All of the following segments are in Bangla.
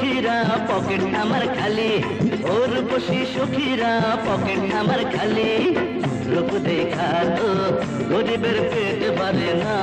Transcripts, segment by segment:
সখীরা পকেট আমার খালি, ওর বসি সখীরা পকেট আমার খালি। রূপ দেখা তো গরিবের পেট ভরে না।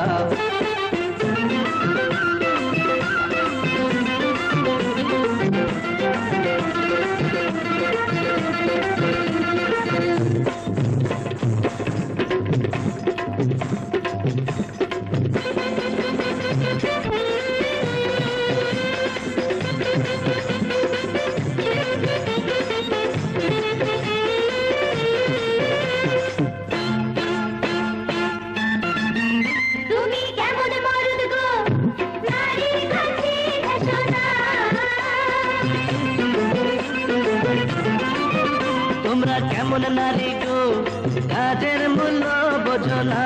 তোমরা কেমন নারী গো, কাজের মূল্য বোঝো না।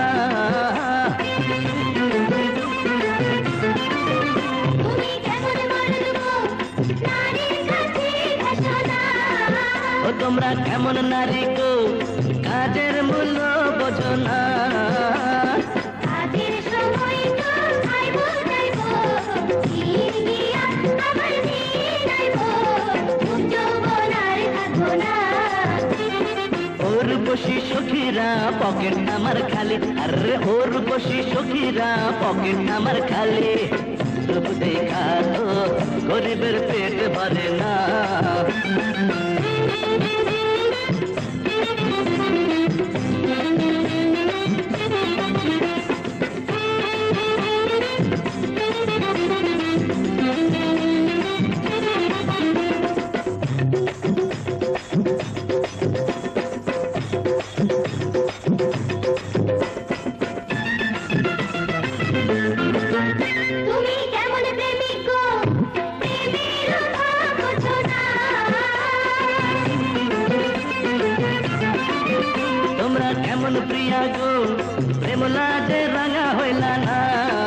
ও তোমরা কেমন নারী গো, কাজের মূল্য বোঝো না। বসি সখীরা পকেট আমার খালি, আরে ওর বসি সখীরা পকেট আমার খালি। রূপ দেখা তো গরিবের পেট ভরে না। তোমরা কেমন প্রিয়া গো, প্রেম লাজে রাঙা হইলা না।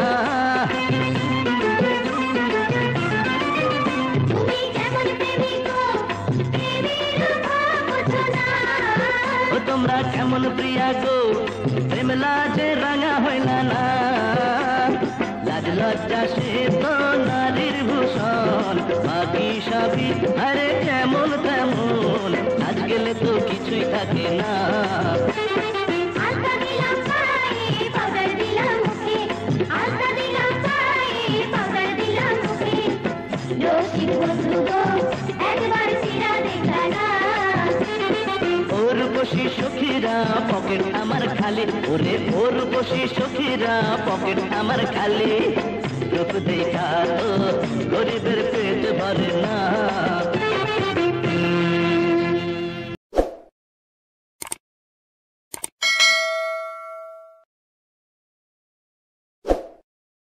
ও তোমরা কেমন প্রিয়া গো, প্রেম লাজে রাঙা হইলা না। লাজ লজ্জা সে তো নারীর ভূষণ, বাকি সবই আরে কেমন তেমন। আজ গেলে তো কিছুই থাকে না। ওর বসি সখীরা পকেট আমার খালি, ওরে ওর বসি সখীরা পকেট আমার খালি। রূপ দেখা তো গরিবের